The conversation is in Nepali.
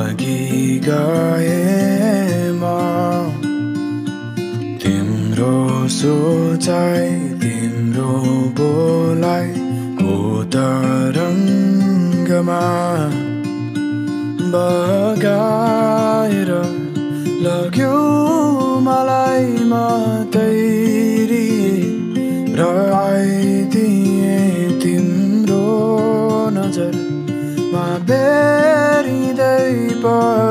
लागि गए म तिम्रो सोचाइ तिम्रो बोलाइ को तरङ्गमा बगाएर लग्यो मलाई मतैरी र आइदिए तिम्रो नजरमा बेरिँदै